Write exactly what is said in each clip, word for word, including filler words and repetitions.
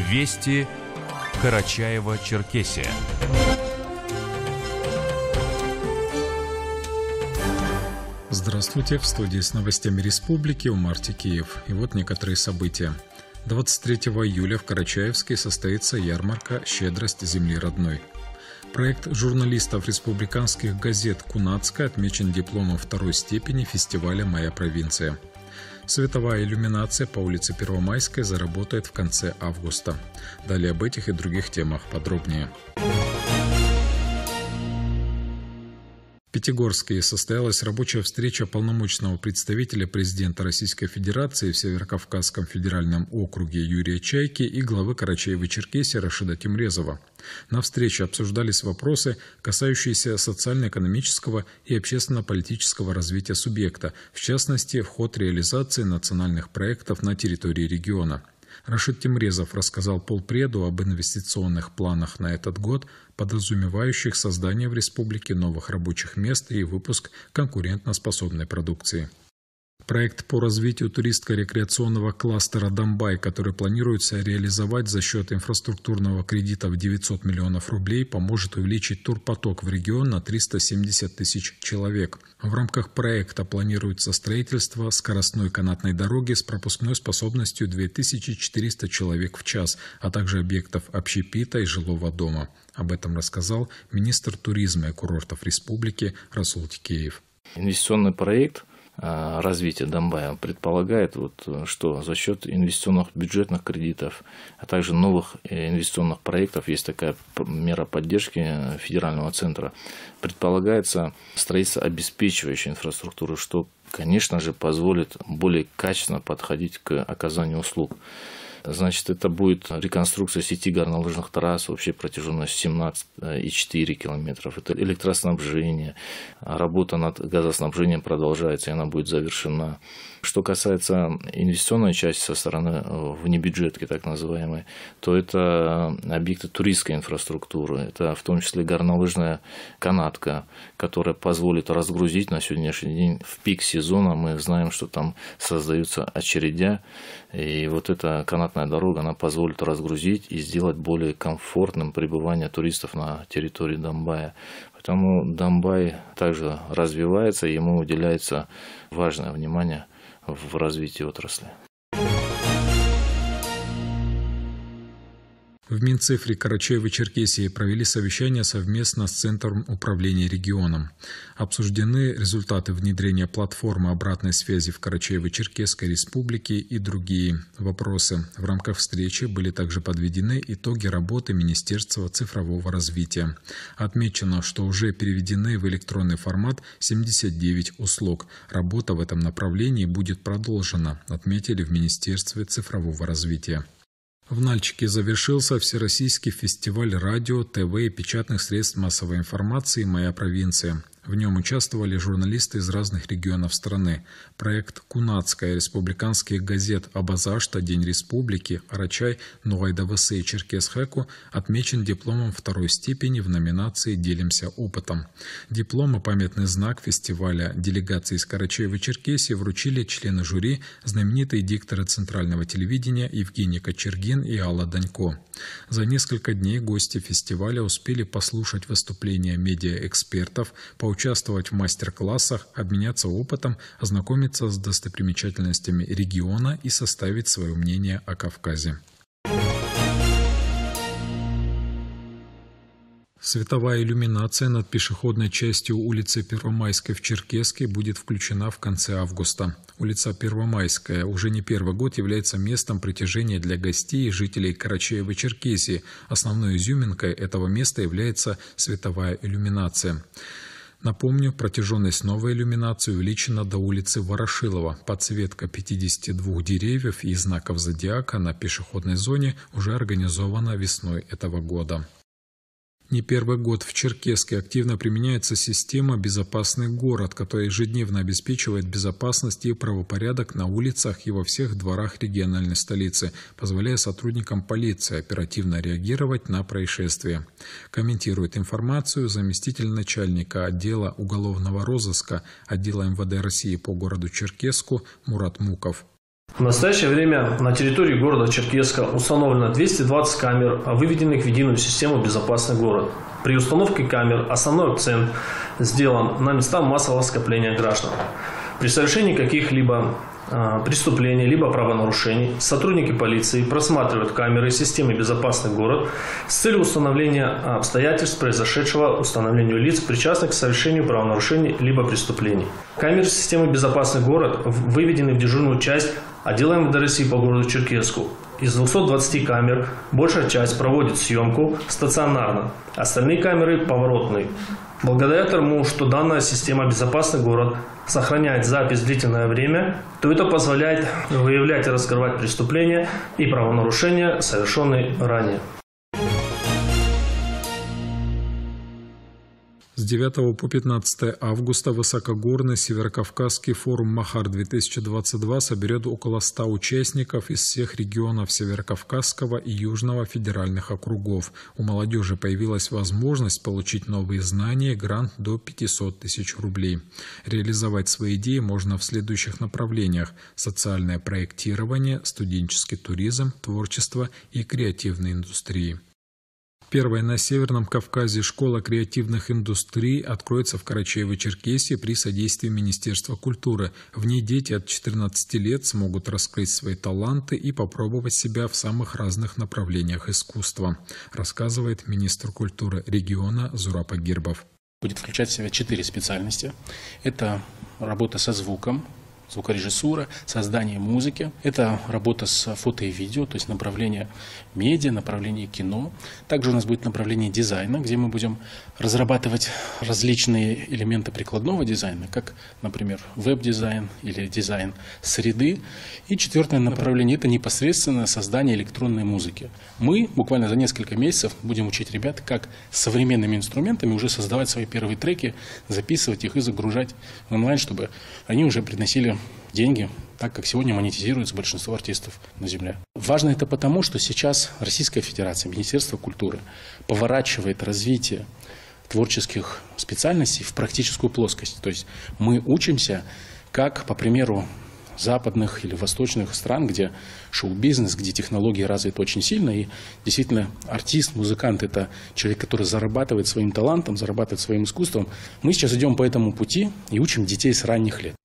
Вести Карачаево-Черкесия. Здравствуйте, в студии с новостями республики Умар Текеев. И вот некоторые события. двадцать третьего июля в Карачаевске состоится ярмарка «Щедрость земли родной». Проект журналистов республиканских газет «Кунацкая» отмечен дипломом второй степени фестиваля «Моя провинция». Световая иллюминация по улице Первомайской заработает в конце августа. Далее об этих и других темах подробнее. В Пятигорске состоялась рабочая встреча полномочного представителя президента Российской Федерации в Северокавказском федеральном округе Юрия Чайки и главы Карачаево-Черкесии Рашида Тимрезова. На встрече обсуждались вопросы, касающиеся социально-экономического и общественно-политического развития субъекта, в частности, в ход реализации национальных проектов на территории региона. Рашид Тимрезов рассказал полпреду об инвестиционных планах на этот год, подразумевающих создание в республике новых рабочих мест и выпуск конкурентоспособной продукции. Проект по развитию туристско-рекреационного кластера «Домбай», который планируется реализовать за счет инфраструктурного кредита в девятьсот миллионов рублей, поможет увеличить турпоток в регион на триста семьдесят тысяч человек. В рамках проекта планируется строительство скоростной канатной дороги с пропускной способностью две тысячи четыреста человек в час, а также объектов общепита и жилого дома. Об этом рассказал министр туризма и курортов республики Расул Текеев. Инвестиционный проект развитие Домбая предполагает, вот, что за счет инвестиционных бюджетных кредитов, а также новых инвестиционных проектов, есть такая мера поддержки федерального центра, предполагается строительство обеспечивающей инфраструктуры, что, конечно же, позволит более качественно подходить к оказанию услуг. Значит, это будет реконструкция сети горнолыжных трасс, общей протяженностью семнадцать и четыре километров. Это электроснабжение, работа над газоснабжением продолжается, и она будет завершена. Что касается инвестиционной части со стороны внебюджетки, так называемой, то это объекты туристской инфраструктуры. Это в том числе горнолыжная канатка, которая позволит разгрузить на сегодняшний день в пик сезона. Мы знаем, что там создаются очередя, и вот эта канатная дорога, она позволит разгрузить и сделать более комфортным пребывание туристов на территории Домбая. Поэтому Домбай также развивается, и ему уделяется важное внимание в развитии отрасли. В Минцифре Карачаево-Черкесии провели совещание совместно с Центром управления регионом. Обсуждены результаты внедрения платформы обратной связи в Карачаево-Черкесской республике и другие вопросы. В рамках встречи были также подведены итоги работы Министерства цифрового развития. Отмечено, что уже переведены в электронный формат семьдесят девять услуг. Работа в этом направлении будет продолжена, отметили в Министерстве цифрового развития. В Нальчике завершился Всероссийский фестиваль радио, ТВ и печатных средств массовой информации «Моя провинция». В нем участвовали журналисты из разных регионов страны. Проект «Кунацкая» республиканских газет «Абазашта», «День республики», «Арачай», «Нугайдавасы» и «Черкесхэку» отмечен дипломом второй степени в номинации «Делимся опытом». Диплом и памятный знак фестиваля делегации из Карачаево-Черкесии вручили члены жюри, знаменитые дикторы центрального телевидения Евгений Кочергин и Алла Данько. За несколько дней гости фестиваля успели послушать выступления медиаэкспертов, поучаствовать в мастер-классах, обменяться опытом, ознакомиться с достопримечательностями региона и составить свое мнение о Кавказе. Световая иллюминация над пешеходной частью улицы Первомайской в Черкесске будет включена в конце августа. Улица Первомайская уже не первый год является местом притяжения для гостей и жителей Карачаево-Черкесии. Основной изюминкой этого места является световая иллюминация. Напомню, протяженность новой иллюминации увеличена до улицы Ворошилова. Подсветка пятидесяти двух деревьев и знаков зодиака на пешеходной зоне уже организована весной этого года. Не первый год в Черкесске активно применяется система «Безопасный город», которая ежедневно обеспечивает безопасность и правопорядок на улицах и во всех дворах региональной столицы, позволяя сотрудникам полиции оперативно реагировать на происшествия. Комментирует информацию заместитель начальника отдела уголовного розыска отдела эм вэ дэ России по городу Черкесску Мурат Муков. В настоящее время на территории города Черкесска установлено двести двадцать камер, выведенных в единую систему «Безопасный город». При установке камер основной акцент сделан на места массового скопления граждан. При совершении каких-либо э, преступлений либо правонарушений сотрудники полиции просматривают камеры системы «Безопасный город» с целью установления обстоятельств произошедшего, установлению лиц, причастных к совершению правонарушений либо преступлений. Камеры системы «Безопасный город» выведены в дежурную часть отдела эм вэ дэ России по городу Черкесску. Из двухсот двадцати камер большая часть проводит съемку стационарно, остальные камеры поворотные. Благодаря тому, что данная система «Безопасный город» сохраняет запись длительное время, то это позволяет выявлять и раскрывать преступления и правонарушения, совершенные ранее. С девятого по пятнадцатое августа высокогорный Северокавказский форум «Махар-две тысячи двадцать два» соберет около ста участников из всех регионов Северокавказского и Южного федеральных округов. У молодежи появилась возможность получить новые знания, грант до пятисот тысяч рублей. Реализовать свои идеи можно в следующих направлениях: социальное проектирование, студенческий туризм, творчество и креативные индустрии. Первая на Северном Кавказе школа креативных индустрий откроется в Карачаево-Черкесии при содействии Министерства культуры. В ней дети от четырнадцати лет смогут раскрыть свои таланты и попробовать себя в самых разных направлениях искусства, рассказывает министр культуры региона Зураб Агирбов. Будет включать в себя четыре специальности. Это работа со звуком, звукорежиссура, создание музыки. Это работа с фото и видео, то есть направление медиа, направление кино. Также у нас будет направление дизайна, где мы будем разрабатывать различные элементы прикладного дизайна, как, например, веб-дизайн или дизайн среды. И четвертое направление – это непосредственно создание электронной музыки. Мы буквально за несколько месяцев будем учить ребят, как современными инструментами уже создавать свои первые треки, записывать их и загружать в онлайн, чтобы они уже приносили деньги, так как сегодня монетизируется большинство артистов на земле. Важно это потому, что сейчас Российская Федерация, Министерство культуры поворачивает развитие творческих специальностей в практическую плоскость. То есть мы учимся, как, по примеру, западных или восточных стран, где шоу-бизнес, где технологии развиты очень сильно, и действительно артист, музыкант – это человек, который зарабатывает своим талантом, зарабатывает своим искусством. Мы сейчас идем по этому пути и учим детей с ранних лет.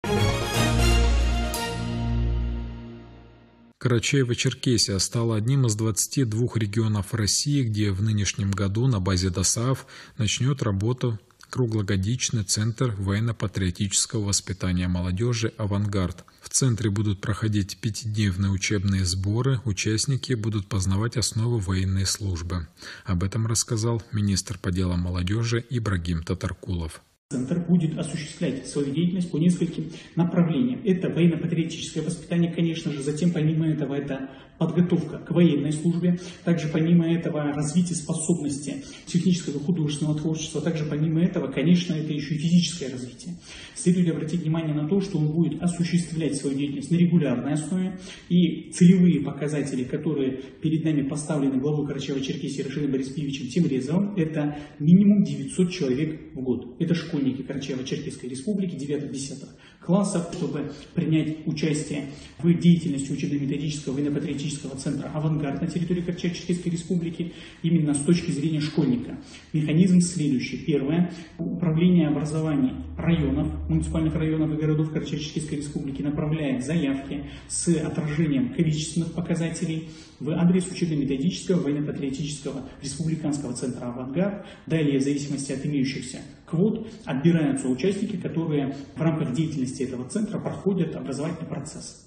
Карачаево-Черкесия стала одним из двадцати двух регионов России, где в нынешнем году на базе ДОСААФ начнет работу круглогодичный центр военно-патриотического воспитания молодежи «Авангард». В центре будут проходить пятидневные учебные сборы, участники будут познавать основы военной службы. Об этом рассказал министр по делам молодежи Ибрагим Татаркулов. Центр будет осуществлять свою деятельность по нескольким направлениям. Это военно-патриотическое воспитание, конечно же, затем помимо этого это подготовка к военной службе, также помимо этого развитие способности технического и художественного творчества, также помимо этого, конечно, это еще и физическое развитие. Следует обратить внимание на то, что он будет осуществлять свою деятельность на регулярной основе, и целевые показатели, которые перед нами поставлены главой Карачаево-Черкесии Рашидом Борисовичем Тимрезовым, это минимум девятьсот человек в год. Это школьники Карачаево-Черкесской республики девятых-десятых классов, чтобы принять участие в деятельности учебно-методического военно-патриотического центра «Авангард» на территории Карачаево-Черкесской республики именно с точки зрения школьника. Механизм следующий. Первое. Управление образования районов, муниципальных районов и городов Карачаево-Черкесской республики направляет заявки с отражением количественных показателей в адрес учебно-методического военно-патриотического республиканского центра «Авангард». Далее, в зависимости от имеющихся квот, отбираются участники, которые в рамках деятельности этого центра проходят образовательный процесс.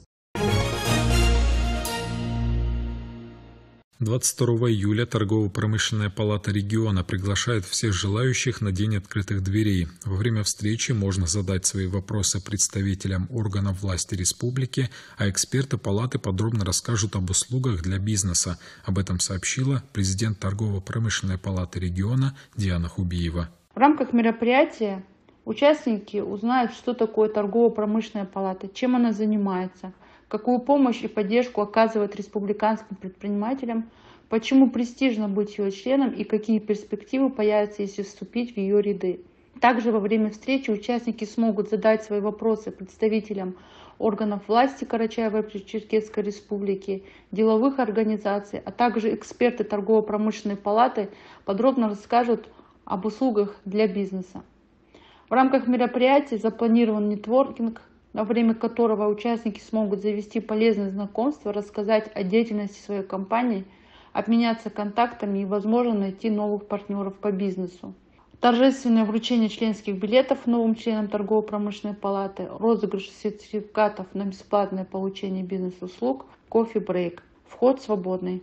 двадцать второго июля Торгово-промышленная палата региона приглашает всех желающих на День открытых дверей. Во время встречи можно задать свои вопросы представителям органов власти республики, а эксперты палаты подробно расскажут об услугах для бизнеса. Об этом сообщила президент Торгово-промышленной палаты региона Диана Хубиева. В рамках мероприятия участники узнают, что такое торгово-промышленная палата, чем она занимается, какую помощь и поддержку оказывает республиканским предпринимателям, почему престижно быть ее членом и какие перспективы появятся, если вступить в ее ряды. Также во время встречи участники смогут задать свои вопросы представителям органов власти Карачаево-Черкесской Республики, деловых организаций, а также эксперты торгово-промышленной палаты подробно расскажут об услугах для бизнеса. В рамках мероприятия запланирован нетворкинг, во время которого участники смогут завести полезные знакомства, рассказать о деятельности своей компании, обменяться контактами и, возможно, найти новых партнеров по бизнесу. Торжественное вручение членских билетов новым членам торгово-промышленной палаты, розыгрыш сертификатов на бесплатное получение бизнес-услуг, кофе-брейк. Вход свободный.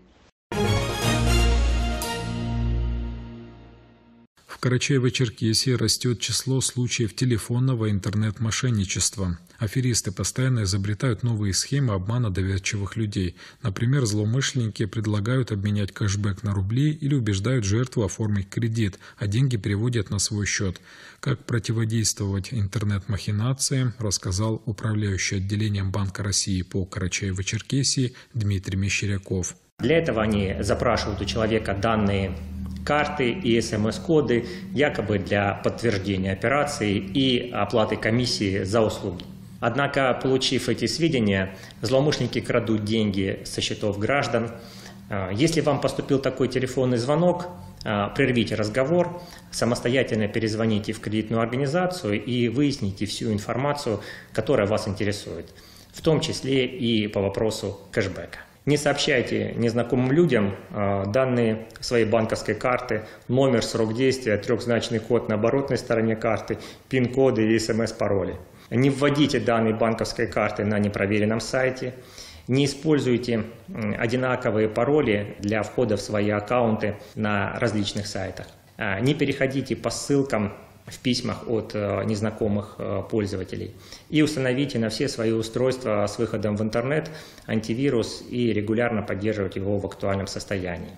В Карачаево-Черкесии растет число случаев телефонного интернет-мошенничества. Аферисты постоянно изобретают новые схемы обмана доверчивых людей. Например, злоумышленники предлагают обменять кэшбэк на рубли или убеждают жертву оформить кредит, а деньги переводят на свой счет. Как противодействовать интернет-махинациям, рассказал управляющий отделением Банка России по Карачаево-Черкесии Дмитрий Мещеряков. Для этого они запрашивают у человека данные карты и эс эм эс-коды, якобы для подтверждения операции и оплаты комиссии за услуги. Однако, получив эти сведения, злоумышленники крадут деньги со счетов граждан. Если вам поступил такой телефонный звонок, прервите разговор, самостоятельно перезвоните в кредитную организацию и выясните всю информацию, которая вас интересует, в том числе и по вопросу кэшбэка. Не сообщайте незнакомым людям данные своей банковской карты, номер, срок действия, трехзначный код на оборотной стороне карты, пин-коды и эс эм эс-пароли. Не вводите данные банковской карты на непроверенном сайте. Не используйте одинаковые пароли для входа в свои аккаунты на различных сайтах. Не переходите по ссылкам в письмах от незнакомых пользователей. И установите на все свои устройства с выходом в интернет антивирус и регулярно поддерживать его в актуальном состоянии.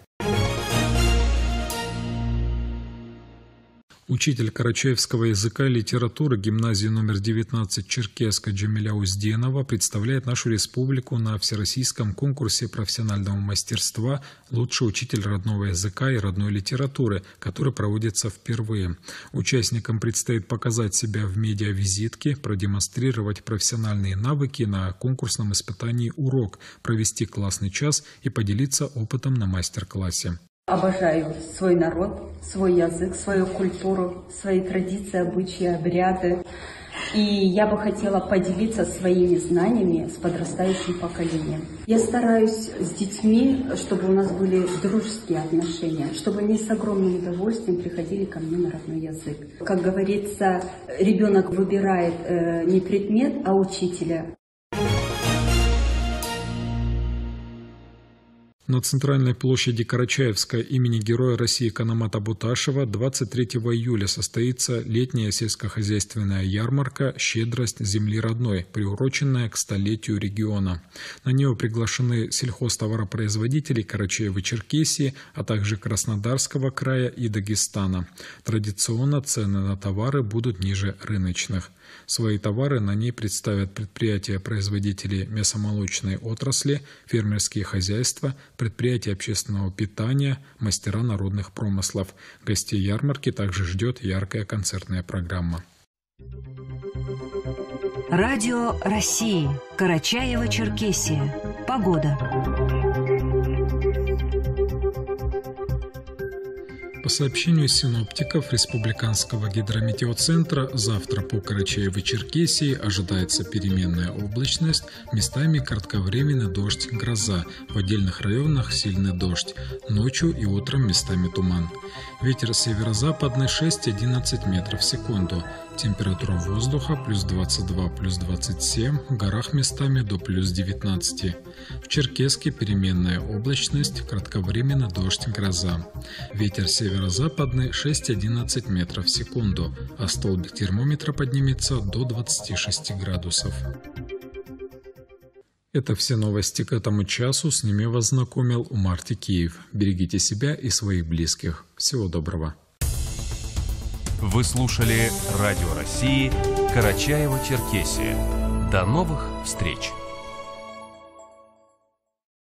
Учитель карачаевского языка и литературы гимназии номер девятнадцать Черкесска Джамиля Узденова представляет нашу республику на Всероссийском конкурсе профессионального мастерства «Лучший учитель родного языка и родной литературы», который проводится впервые. Участникам предстоит показать себя в медиавизитке, продемонстрировать профессиональные навыки на конкурсном испытании «Урок», провести классный час и поделиться опытом на мастер-классе. Обожаю свой народ, свой язык, свою культуру, свои традиции, обычаи, обряды. И я бы хотела поделиться своими знаниями с подрастающим поколением. Я стараюсь с детьми, чтобы у нас были дружеские отношения, чтобы они с огромным удовольствием приходили ко мне на родной язык. Как говорится, ребенок выбирает э, не предмет, а учителя. На центральной площади Карачаевска имени Героя России Канамата Буташева двадцать третьего июля состоится летняя сельскохозяйственная ярмарка «Щедрость земли родной», приуроченная к столетию региона. На нее приглашены сельхозтоваропроизводители Карачаево-Черкесии, а также Краснодарского края и Дагестана. Традиционно цены на товары будут ниже рыночных. Свои товары на ней представят предприятия-производители мясомолочной отрасли, фермерские хозяйства, предприятия общественного питания, мастера народных промыслов. Гостей ярмарки также ждет яркая концертная программа. Радио России. Карачаево-Черкесия. Погода. По сообщению синоптиков Республиканского гидрометеоцентра, завтра по Карачаево-Черкесии ожидается переменная облачность, местами кратковременный дождь, гроза, в отдельных районах сильный дождь, ночью и утром местами туман. Ветер северо-западный шесть-одиннадцать метров в секунду. Температура воздуха плюс двадцать два, плюс двадцать семь, в горах местами до плюс девятнадцать. В Черкесске переменная облачность, кратковременно дождь, гроза. Ветер северо-западный шесть-одиннадцать метров в секунду, а столбик термометра поднимется до двадцати шести градусов. Это все новости к этому часу. С ними вас знакомил Умар Текеев. Берегите себя и своих близких. Всего доброго. Вы слушали Радио России Карачаево-Черкесия. До новых встреч!